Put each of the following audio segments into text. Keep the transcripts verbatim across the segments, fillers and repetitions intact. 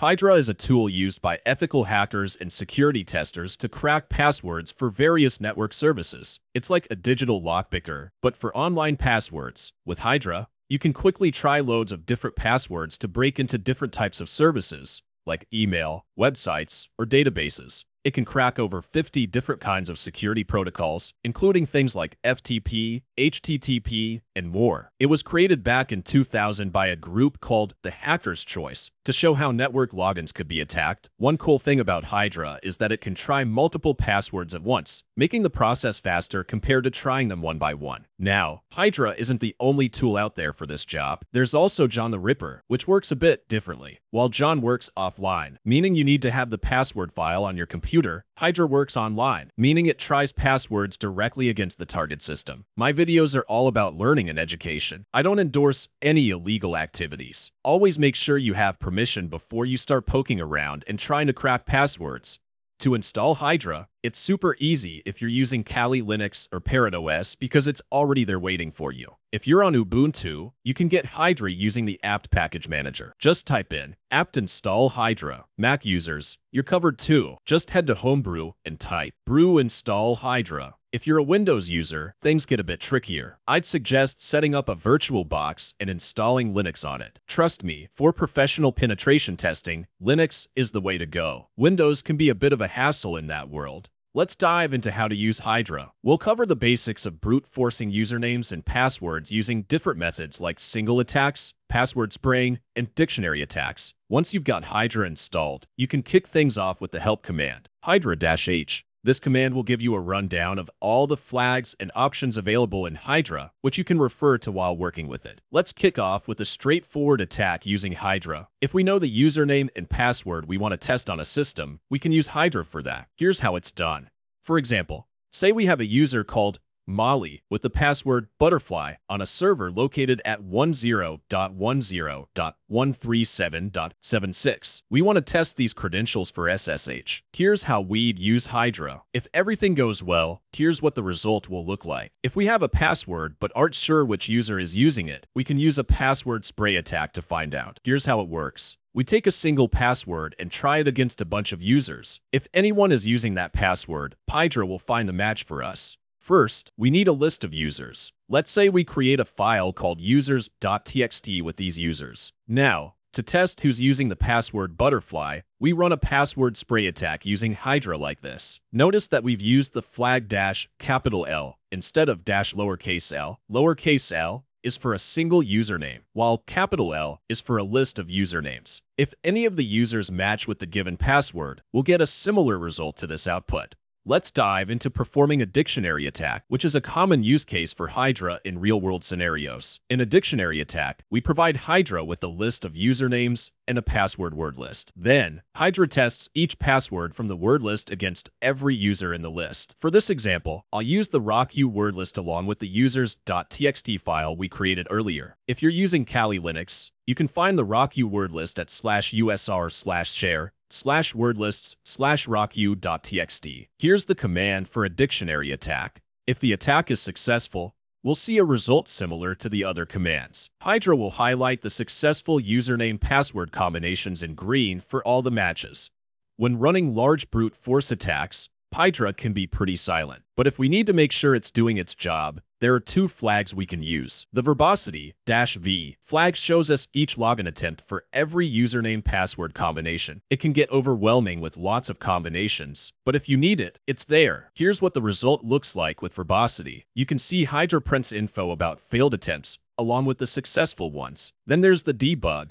Hydra is a tool used by ethical hackers and security testers to crack passwords for various network services. It's like a digital lockpicker, but for online passwords. With Hydra, you can quickly try loads of different passwords to break into different types of services, like email, websites, or databases. It can crack over fifty different kinds of security protocols, including things like F T P, H T T P, and more. It was created back in two thousand by a group called The Hacker's Choice to show how network logins could be attacked. One cool thing about Hydra is that it can try multiple passwords at once, making the process faster compared to trying them one by one. Now, Hydra isn't the only tool out there for this job. There's also John the Ripper, which works a bit differently. While John works offline, meaning you need to have the password file on your computer, Hydra works online, meaning it tries passwords directly against the target system. My videos are all about learning and education. I don't endorse any illegal activities. Always make sure you have permission before you start poking around and trying to crack passwords. To install Hydra, it's super easy if you're using Kali Linux or Parrot O S because it's already there waiting for you. If you're on Ubuntu, you can get Hydra using the apt package manager. Just type in apt install Hydra. Mac users, you're covered too. Just head to Homebrew and type brew install Hydra. If you're a Windows user, things get a bit trickier. I'd suggest setting up a virtual box and installing Linux on it. Trust me, for professional penetration testing, Linux is the way to go. Windows can be a bit of a hassle in that world. Let's dive into how to use Hydra. We'll cover the basics of brute forcing usernames and passwords using different methods like single attacks, password spraying, and dictionary attacks. Once you've got Hydra installed, you can kick things off with the help command, Hydra-H. This command will give you a rundown of all the flags and options available in Hydra, which you can refer to while working with it. Let's kick off with a straightforward attack using Hydra. If we know the username and password we want to test on a system, we can use Hydra for that. Here's how it's done. For example, say we have a user called Molly with the password butterfly on a server located at ten dot ten dot one thirty-seven dot seventy-six. We want to test these credentials for S S H. Here's how we'd use Hydra. If everything goes well, here's what the result will look like. If we have a password but aren't sure which user is using it, we can use a password spray attack to find out. Here's how it works. We take a single password and try it against a bunch of users. If anyone is using that password, Hydra will find the match for us. First, we need a list of users. Let's say we create a file called users dot t x t with these users. Now, to test who's using the password butterfly, we run a password spray attack using Hydra like this. Notice that we've used the flag dash capital L instead of dash lowercase l. Lowercase l is for a single username, while capital L is for a list of usernames. If any of the users match with the given password, we'll get a similar result to this output. Let's dive into performing a dictionary attack, which is a common use case for Hydra in real-world scenarios. In a dictionary attack, we provide Hydra with a list of usernames and a password word list. Then, Hydra tests each password from the word list against every user in the list. For this example, I'll use the RockU word list along with the users dot t x t file we created earlier. If you're using Kali Linux, you can find the RockU word list at slash usr slash share slash wordlists slash rocku dot t x t. Here's the command for a dictionary attack. If the attack is successful, we'll see a result similar to the other commands. Hydra will highlight the successful username-password combinations in green for all the matches. When running large brute force attacks, Hydra can be pretty silent. But if we need to make sure it's doing its job, there are two flags we can use. The verbosity-v flag shows us each login attempt for every username password combination. It can get overwhelming with lots of combinations, but if you need it, it's there. Here's what the result looks like with verbosity. You can see Hydra prints info about failed attempts, along with the successful ones. Then there's the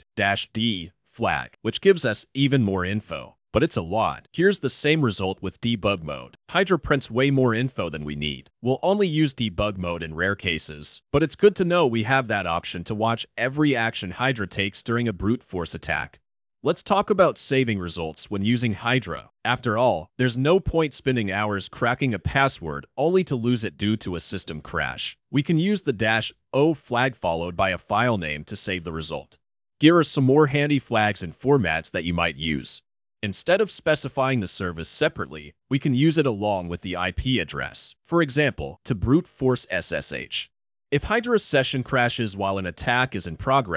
debug-d flag, which gives us even more info. But it's a lot. Here's the same result with debug mode. Hydra prints way more info than we need. We'll only use debug mode in rare cases, but it's good to know we have that option to watch every action Hydra takes during a brute force attack. Let's talk about saving results when using Hydra. After all, there's no point spending hours cracking a password only to lose it due to a system crash. We can use the dash O flag followed by a file name to save the result. Here are some more handy flags and formats that you might use. Instead of specifying the service separately, we can use it along with the I P address. For example, to brute force S S H. If Hydra's session crashes while an attack is in progress,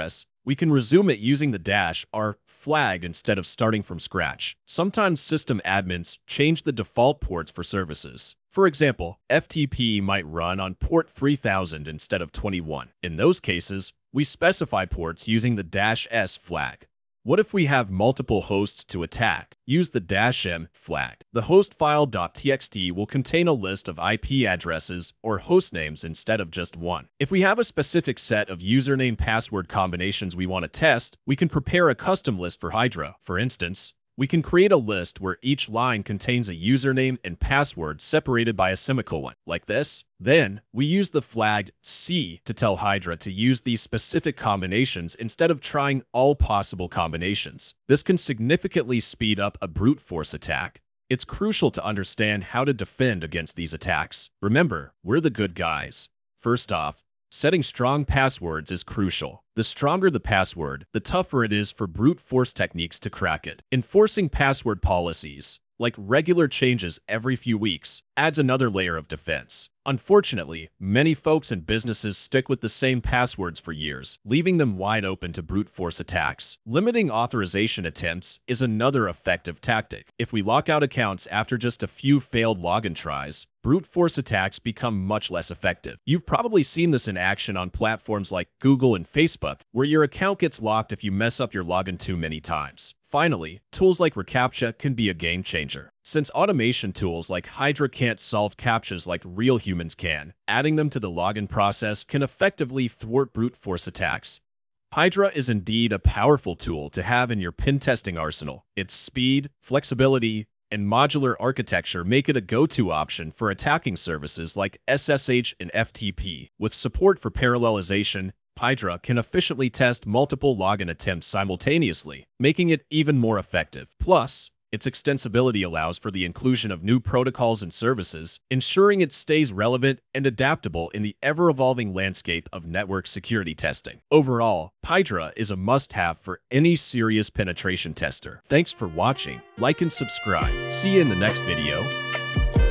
we can resume it using the dash R flag instead of starting from scratch. Sometimes system admins change the default ports for services. For example, F T P might run on port three thousand instead of twenty-one. In those cases, we specify ports using the dash S flag. What if we have multiple hosts to attack? Use the dash M flag. The host file.txt will contain a list of I P addresses or host names instead of just one. If we have a specific set of username-password combinations we want to test, we can prepare a custom list for Hydra. For instance, we can create a list where each line contains a username and password separated by a semicolon, like this. Then, we use the flag C to tell Hydra to use these specific combinations instead of trying all possible combinations. This can significantly speed up a brute force attack. It's crucial to understand how to defend against these attacks. Remember, we're the good guys. First off, setting strong passwords is crucial. The stronger the password, the tougher it is for brute force techniques to crack it. Enforcing password policies, like regular changes every few weeks, adds another layer of defense. Unfortunately, many folks and businesses stick with the same passwords for years, leaving them wide open to brute force attacks. Limiting authorization attempts is another effective tactic. If we lock out accounts after just a few failed login tries, brute force attacks become much less effective. You've probably seen this in action on platforms like Google and Facebook, where your account gets locked if you mess up your login too many times. Finally, tools like reCAPTCHA can be a game changer. Since automation tools like Hydra can't solve CAPTCHAs like real humans can, adding them to the login process can effectively thwart brute force attacks. Hydra is indeed a powerful tool to have in your pen testing arsenal. Its speed, flexibility, and modular architecture make it a go-to option for attacking services like S S H and F T P. With support for parallelization, Hydra can efficiently test multiple login attempts simultaneously, making it even more effective. Plus, its extensibility allows for the inclusion of new protocols and services, ensuring it stays relevant and adaptable in the ever-evolving landscape of network security testing. Overall, Hydra is a must-have for any serious penetration tester. Thanks for watching. Like and subscribe. See you in the next video.